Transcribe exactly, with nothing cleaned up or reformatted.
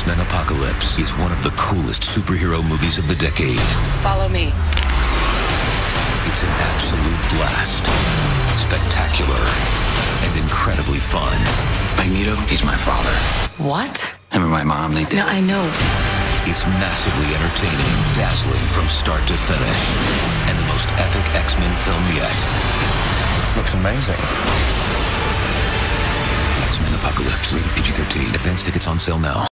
X-Men Apocalypse is one of the coolest superhero movies of the decade. Follow me. It's an absolute blast. Spectacular and incredibly fun. Magneto, he's my father. What? Him and my mom, they did. No, I know. It's massively entertaining, dazzling from start to finish, and the most epic X-Men film yet. Looks amazing. X-Men Apocalypse, rated P G thirteen. Advance tickets on sale now.